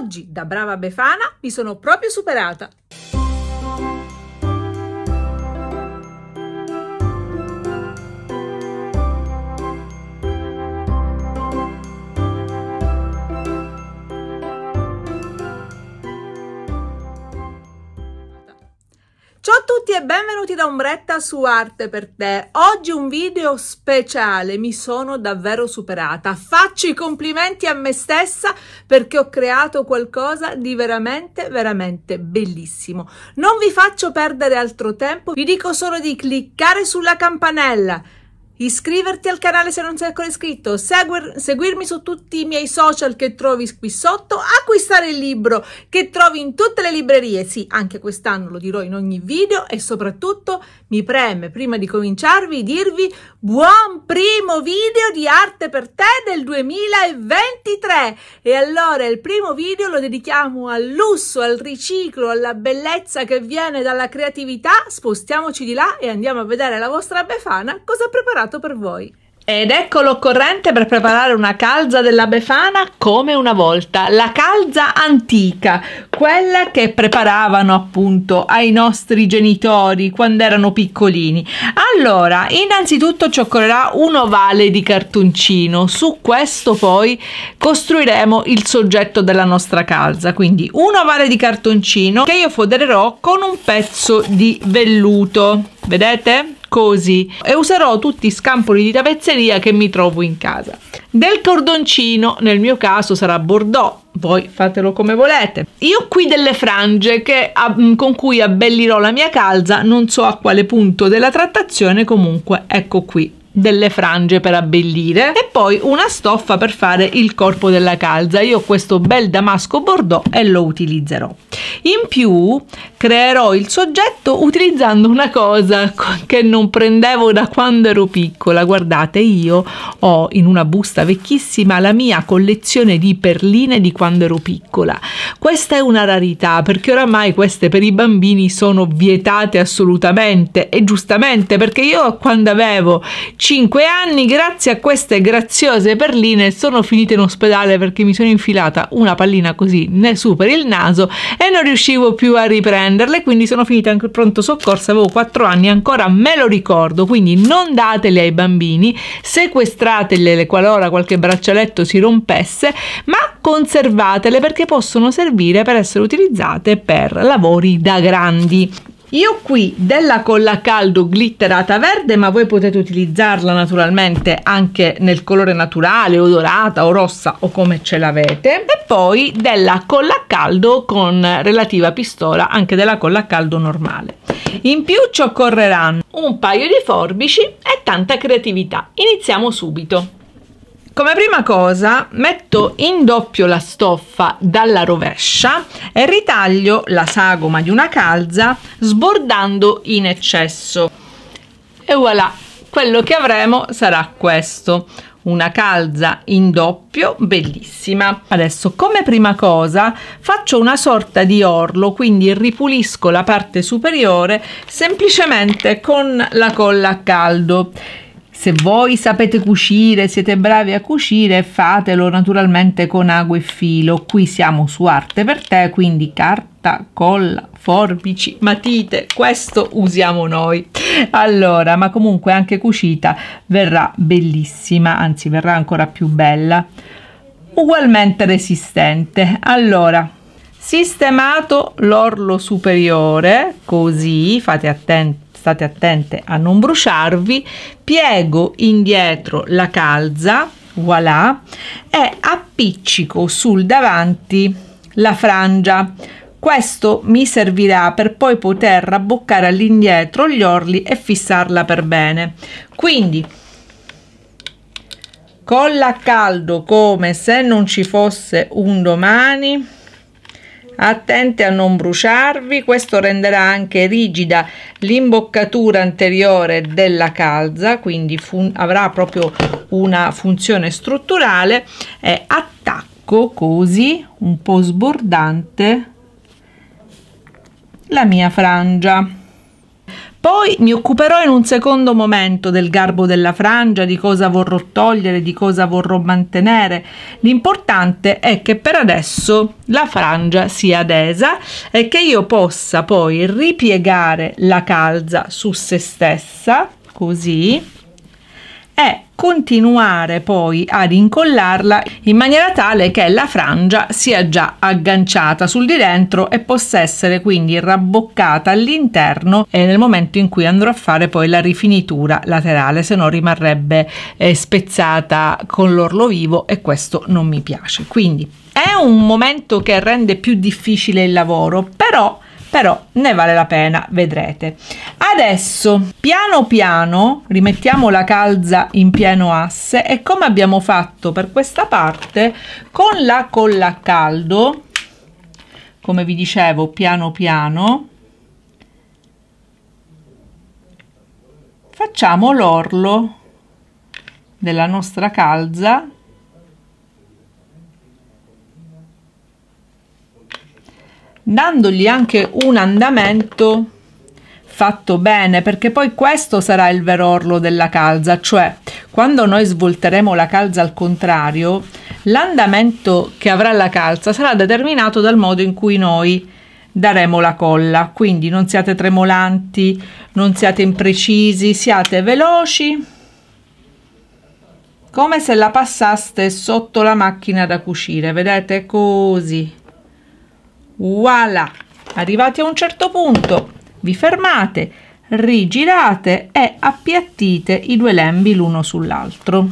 oggi da brava befana mi sono proprio superata. Ciao a tutti e benvenuti da Ombretta su Arte per te. Oggi un video speciale, mi sono davvero superata. Faccio i complimenti a me stessa perché ho creato qualcosa di veramente bellissimo. Non vi faccio perdere altro tempo, vi dico solo di cliccare sulla campanella, iscriverti al canale se non sei ancora iscritto, seguirmi su tutti i miei social che trovi qui sotto, acquistare il libro che trovi in tutte le librerie, sì, anche quest'anno lo dirò in ogni video, e soprattutto mi preme, prima di cominciarvi, dirvi buon primo video di Arte per te del 2023. E allora il primo video lo dedichiamo al lusso, al riciclo, alla bellezza che viene dalla creatività. Spostiamoci di là e andiamo a vedere la vostra befana cosa ha preparato per voi. Ed ecco l'occorrente per preparare una calza della befana come una volta, la calza antica, quella che preparavano appunto ai nostri genitori quando erano piccolini. Allora, innanzitutto ci occorrerà un ovale di cartoncino, su questo poi costruiremo il soggetto della nostra calza, quindi un ovale di cartoncino che io fodererò con un pezzo di velluto, vedete? Così, e userò tutti scampoli di tappezzeria che mi trovo in casa. Del cordoncino, nel mio caso sarà bordeaux, voi fatelo come volete. Io ho qui delle frange con cui abbellirò la mia calza, non so a quale punto della trattazione, comunque ecco qui delle frange per abbellire, e poi una stoffa per fare il corpo della calza. Io ho questo bel damasco bordeaux e lo utilizzerò. In più creerò il soggetto utilizzando una cosa che non prendevo da quando ero piccola. Guardate, io ho in una busta vecchissima la mia collezione di perline di quando ero piccola. Questa è una rarità perché oramai queste per i bambini sono vietate assolutamente, e giustamente, perché io quando avevo 5 anni, grazie a queste graziose perline, sono finita in ospedale perché mi sono infilata una pallina così su per il naso e non riuscivo più a riprenderle, quindi sono finita anche al pronto soccorso. Avevo 4 anni, ancora me lo ricordo. Quindi non datele ai bambini, sequestratele qualora qualche braccialetto si rompesse, ma conservatele perché possono servire per essere utilizzate per lavori da grandi. Io ho qui della colla a caldo glitterata verde, ma voi potete utilizzarla naturalmente anche nel colore naturale, o dorata o rossa, o come ce l'avete. E poi della colla a caldo con relativa pistola, anche della colla a caldo normale. In più ci occorreranno un paio di forbici e tanta creatività. Iniziamo subito. Come prima cosa metto in doppio la stoffa dalla rovescia e ritaglio la sagoma di una calza sbordando in eccesso. E voilà, quello che avremo sarà questo, una calza in doppio bellissima. Adesso come prima cosa faccio una sorta di orlo, quindi ripulisco la parte superiore semplicemente con la colla a caldo. Se voi sapete cucire, siete bravi a cucire, fatelo naturalmente con ago e filo. Qui siamo su Arte per te, quindi carta, colla, forbici, matite, questo usiamo noi. Allora, ma comunque anche cucita verrà bellissima, anzi verrà ancora più bella, ugualmente resistente. Allora, sistemato l'orlo superiore, così fate attenti. State attente a non bruciarvi, piego indietro la calza, voilà, e appiccico sul davanti la frangia. Questo mi servirà per poi poter rabboccare all'indietro gli orli e fissarla per bene. Quindi colla a caldo come se non ci fosse un domani. Attenti a non bruciarvi, questo renderà anche rigida l'imboccatura anteriore della calza, quindi avrà proprio una funzione strutturale. E attacco così un po' sbordante la mia frangia. Poi mi occuperò in un secondo momento del garbo della frangia, di cosa vorrò togliere, di cosa vorrò mantenere. L'importante è che per adesso la frangia sia adesa e che io possa poi ripiegare la calza su se stessa, così, e continuare poi ad incollarla in maniera tale che la frangia sia già agganciata sul di dentro e possa essere quindi rabboccata all'interno nel momento in cui andrò a fare poi la rifinitura laterale, se no rimarrebbe spezzata con l'orlo vivo e questo non mi piace. Quindi è un momento che rende più difficile il lavoro, però ne vale la pena, vedrete. Adesso piano piano rimettiamo la calza in pieno asse e come abbiamo fatto per questa parte con la colla a caldo, come vi dicevo, piano piano facciamo l'orlo della nostra calza dandogli anche un andamento fatto bene, perché poi questo sarà il vero orlo della calza, cioè quando noi svolteremo la calza al contrario, l'andamento che avrà la calza sarà determinato dal modo in cui noi daremo la colla. Quindi non siate tremolanti, non siate imprecisi, siate veloci, come se la passaste sotto la macchina da cucire, vedete, così. Voilà, arrivati a un certo punto vi fermate, rigirate e appiattite i due lembi l'uno sull'altro.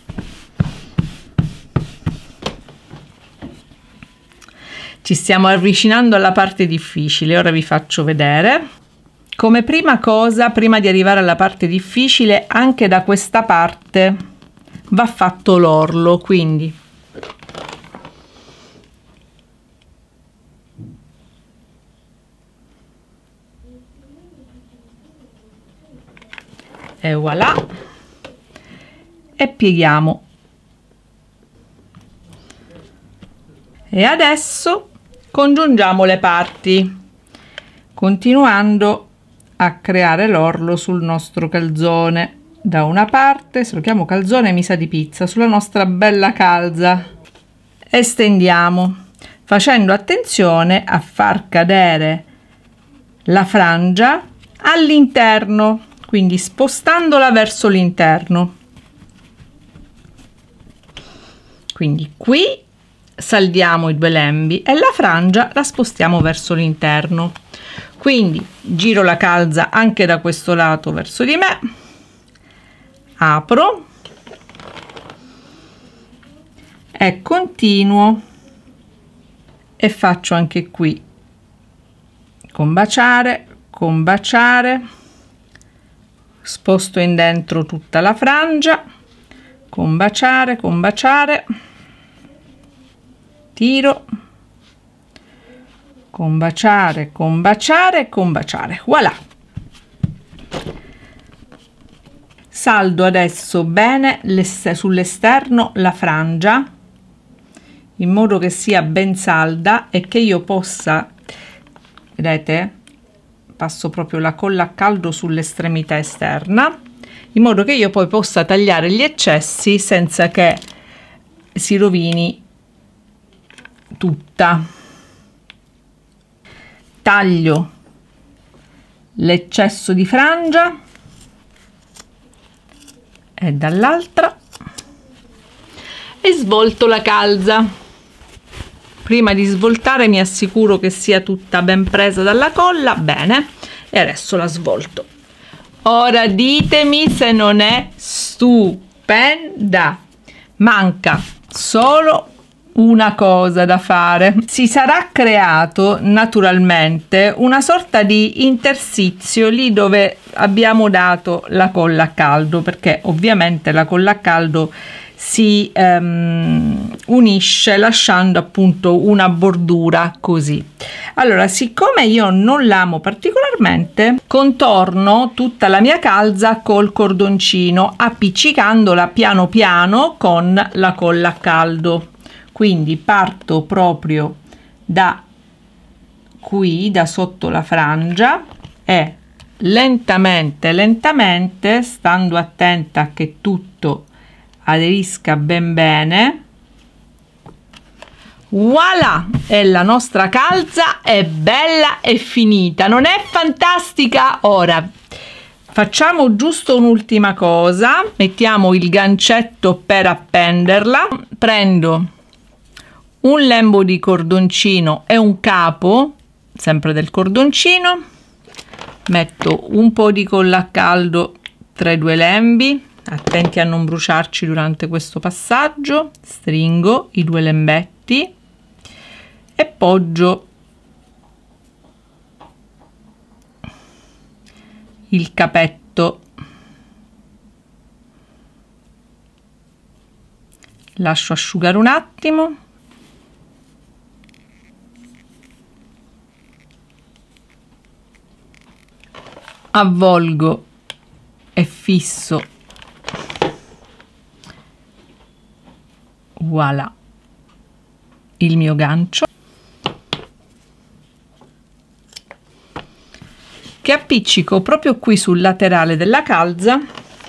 Ci stiamo avvicinando alla parte difficile, ora vi faccio vedere. Come prima cosa, prima di arrivare alla parte difficile, anche da questa parte va fatto l'orlo, quindi e voilà, e pieghiamo. E adesso congiungiamo le parti continuando a creare l'orlo sul nostro calzone. Da una parte, se lo chiamo calzone mi sa di pizza, sulla nostra bella calza estendiamo facendo attenzione a far cadere la frangia all'interno, quindi spostandola verso l'interno. Quindi qui saldiamo i due lembi e la frangia la spostiamo verso l'interno. Quindi giro la calza anche da questo lato verso di me, apro e continuo e faccio anche qui combaciare, sposto in dentro tutta la frangia, combaciare, tiro, combaciare, voilà. Saldo adesso bene sull'esterno la frangia in modo che sia ben salda e che io possa, vedete, passo proprio la colla a caldo sull'estremità esterna in modo che io poi possa tagliare gli eccessi senza che si rovini tutta. Taglio l'eccesso di frangia e dall'altra e svolto la calza. Prima di svoltare mi assicuro che sia tutta ben presa dalla colla, bene, e adesso la svolto. Ora ditemi se non è stupenda. Manca solo una cosa da fare. Si sarà creato naturalmente una sorta di intersizio lì dove abbiamo dato la colla a caldo, perché ovviamente la colla a caldo si unisce lasciando appunto una bordura così. Allora, siccome io non l'amo particolarmente, contorno tutta la mia calza col cordoncino appiccicandola piano piano con la colla a caldo. Quindi parto proprio da qui, da sotto la frangia, e lentamente, stando attenta che tutto aderisca ben bene. Voilà, e la nostra calza è bella e finita, non è fantastica? Ora facciamo giusto un'ultima cosa, mettiamo il gancetto per appenderla, prendo un lembo di cordoncino e un capo sempre del cordoncino, metto un po' di colla a caldo tra i due lembi, attenti a non bruciarci durante questo passaggio, stringo i due lembetti e poggio il capetto, lascio asciugare un attimo, avvolgo e fisso, voilà, il mio gancio, che appiccico proprio qui sul laterale della calza,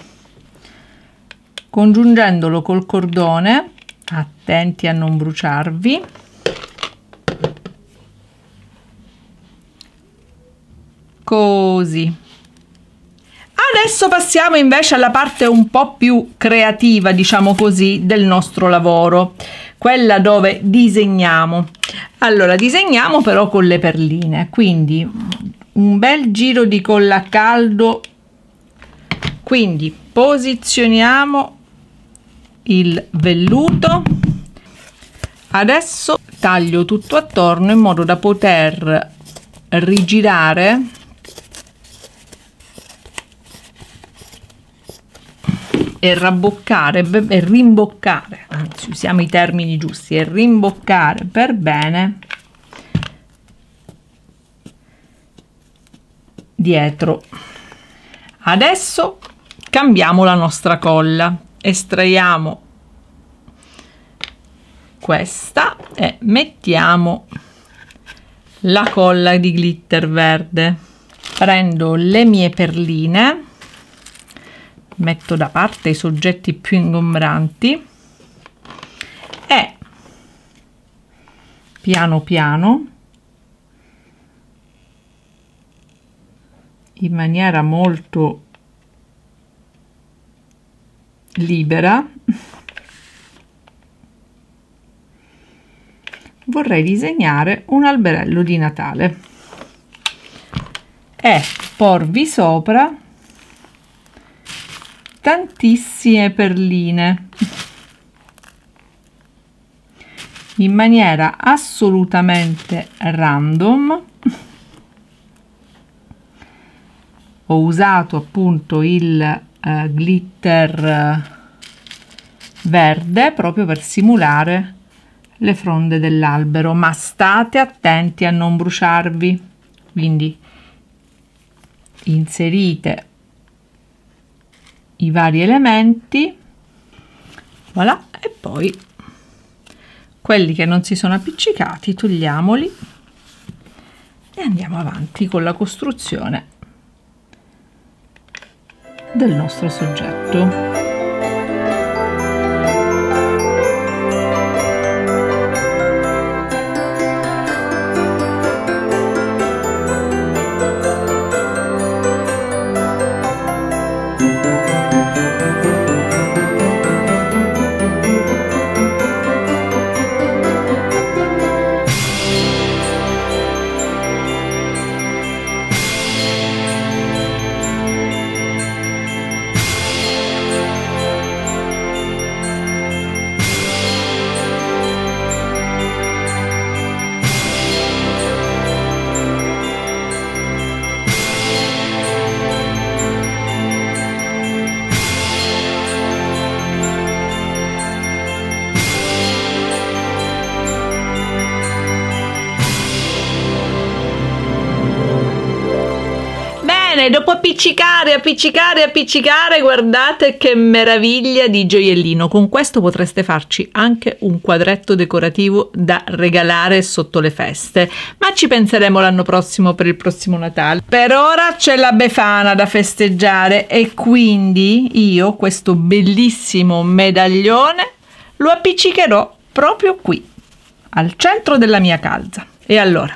congiungendolo col cordone, attenti a non bruciarvi. Così. Adesso passiamo invece alla parte un po' più creativa, diciamo così, del nostro lavoro, quella dove disegniamo. Allora, disegniamo però con le perline, quindi un bel giro di colla a caldo, quindi posizioniamo il velluto. Adesso taglio tutto attorno in modo da poter rigirare e rabboccare e rimboccare, anzi usiamo i termini giusti, e rimboccare per bene dietro. Adesso cambiamo la nostra colla, estraiamo questa e mettiamo la colla di glitter verde. Prendo le mie perline, metto da parte i soggetti più ingombranti e piano piano, in maniera molto libera, vorrei disegnare un alberello di Natale e porvi sopra tantissime perline in maniera assolutamente random. Ho usato appunto il glitter verde proprio per simulare le fronde dell'albero, ma state attenti a non bruciarvi, quindi inserite i vari elementi, voilà, e poi quelli che non si sono appiccicati togliamoli e andiamo avanti con la costruzione del nostro soggetto. Bene, dopo appiccicare, guardate che meraviglia di gioiellino. Con questo potreste farci anche un quadretto decorativo da regalare sotto le feste, ma ci penseremo l'anno prossimo per il prossimo Natale. Per ora c'è la Befana da festeggiare e quindi io questo bellissimo medaglione lo appiccicherò proprio qui, al centro della mia calza. E allora,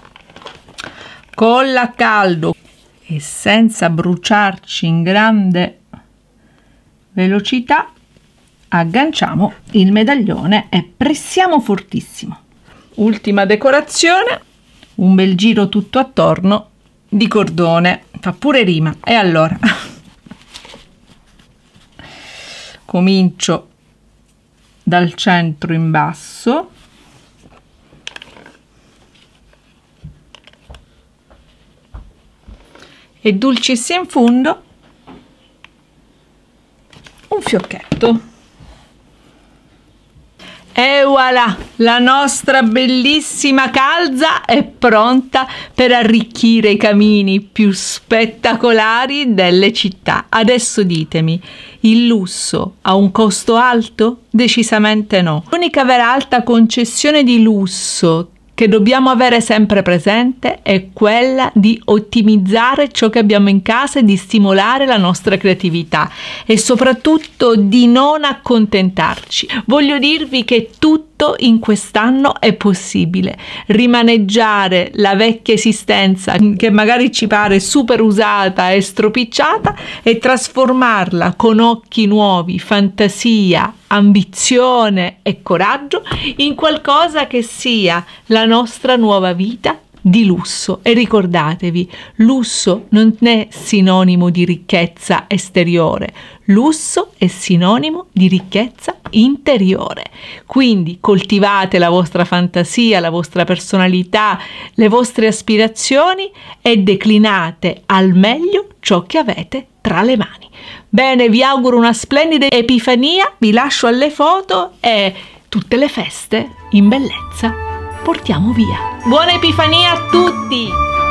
colla a caldo e senza bruciarci in grande velocità, agganciamo il medaglione e pressiamo fortissimo. Ultima decorazione, un bel giro tutto attorno di cordone, fa pure rima. E allora comincio dal centro in basso, e dulcis in fondo un fiocchetto. E voilà, la nostra bellissima calza è pronta per arricchire i camini più spettacolari delle città. Adesso ditemi, il lusso ha un costo alto? Decisamente no. L'unica vera alta concessione di lusso che dobbiamo avere sempre presente è quella di ottimizzare ciò che abbiamo in casa e di stimolare la nostra creatività e soprattutto di non accontentarci. Voglio dirvi che tutto in quest'anno è possibile. Rimaneggiare la vecchia esistenza che magari ci pare super usata e stropicciata e trasformarla con occhi nuovi, fantasia, ambizione e coraggio in qualcosa che sia la nostra nuova vita di lusso. E ricordatevi, lusso non è sinonimo di ricchezza esteriore, lusso è sinonimo di ricchezza interiore. Quindi coltivate la vostra fantasia, la vostra personalità, le vostre aspirazioni e declinate al meglio ciò che avete tra le mani. Bene, vi auguro una splendida Epifania, vi lascio alle foto e tutte le feste in bellezza portiamo via. Buona Epifania a tutti!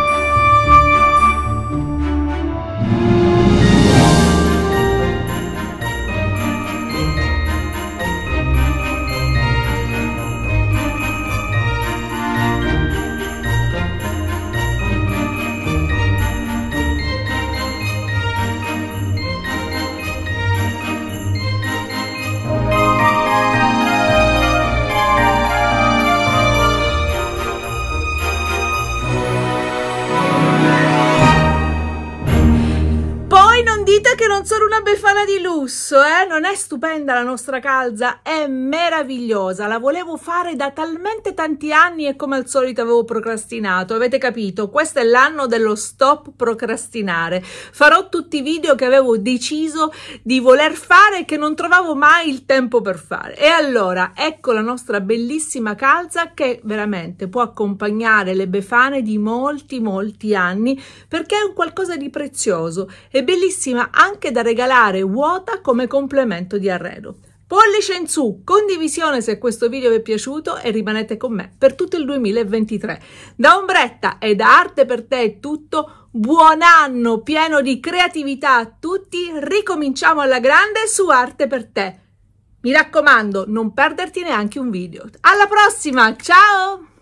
Dite che non sono una Befana di lusso, non è stupenda la nostra calza? È meravigliosa, la volevo fare da talmente tanti anni e come al solito avevo procrastinato. Avete capito? Questo è l'anno dello stop procrastinare. Farò tutti i video che avevo deciso di voler fare e che non trovavo mai il tempo per fare. E allora, ecco la nostra bellissima calza che veramente può accompagnare le Befane di molti anni, perché è un qualcosa di prezioso, è bellissima anche da regalare vuota come complemento di arredo. Pollice in su, condivisione se questo video vi è piaciuto e rimanete con me per tutto il 2023. Da Ombretta e da Arte per Te è tutto, buon anno pieno di creatività a tutti, ricominciamo alla grande su Arte per Te. Mi raccomando, non perderti neanche un video. Alla prossima, ciao!